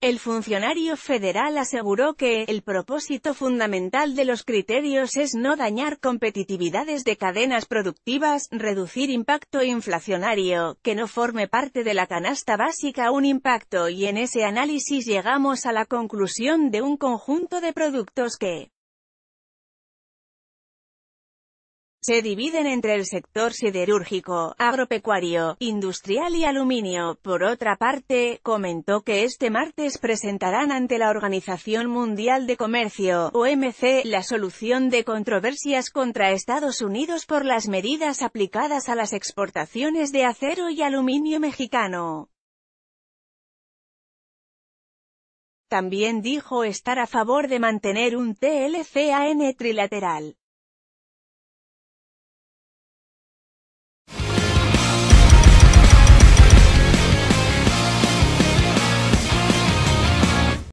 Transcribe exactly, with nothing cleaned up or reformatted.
El funcionario federal aseguró que el propósito fundamental de los criterios es no dañar competitividades de cadenas productivas, reducir impacto inflacionario, que no forme parte de la canasta básica un impacto, y en ese análisis llegamos a la conclusión de un conjunto de productos que se dividen entre el sector siderúrgico, agropecuario, industrial y aluminio. Por otra parte, comentó que este martes presentarán ante la Organización Mundial de Comercio, O M C, la solución de controversias contra Estados Unidos por las medidas aplicadas a las exportaciones de acero y aluminio mexicano. También dijo estar a favor de mantener un T L C A N trilateral.